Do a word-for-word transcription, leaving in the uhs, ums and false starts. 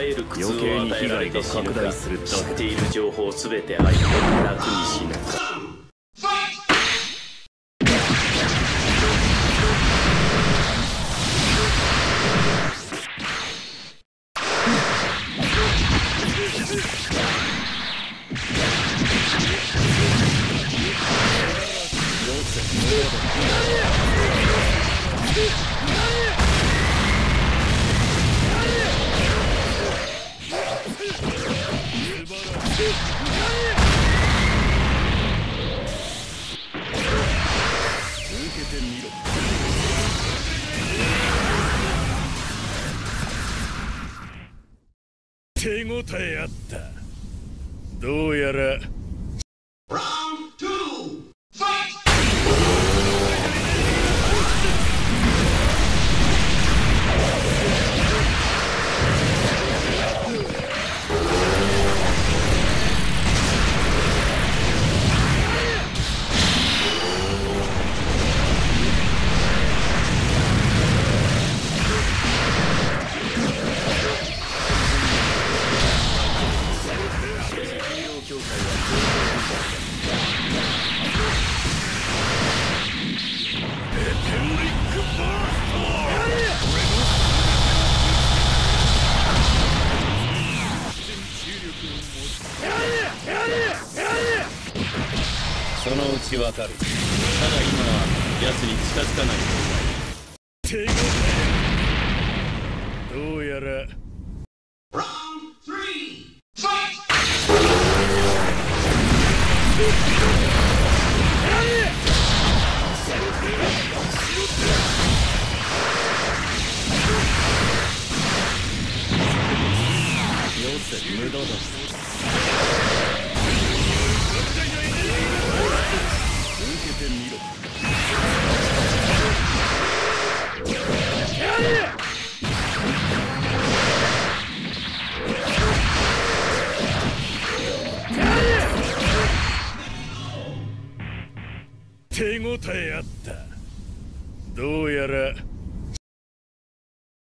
える苦痛を与えられて死ぬか、知っている情報すべて相手に楽に死ぬか。 手応えあった。どうやらそのうちわかる。ただ今は奴に近づかない手応え。どうやらよせ無駄だ。続けてみろ。手応えあった。どうやら